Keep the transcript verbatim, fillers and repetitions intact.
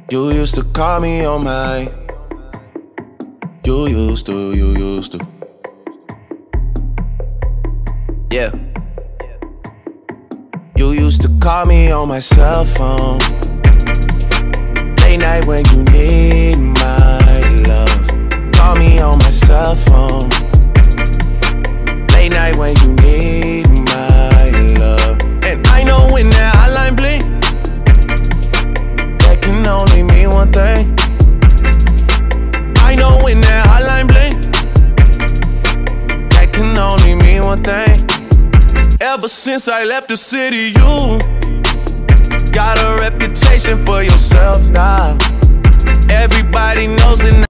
You used to call me on my. You used to, you used to. Yeah. You used to call me on my cell phone. Late night when you need my love. Call me on my cell phone. Late night when you need my love. And I know when that hotline blink, that can only mean one thing. I know when that hotline blink, that can only mean one thing. Ever since I left the city, you got a reputation for yourself now. Everybody knows it now.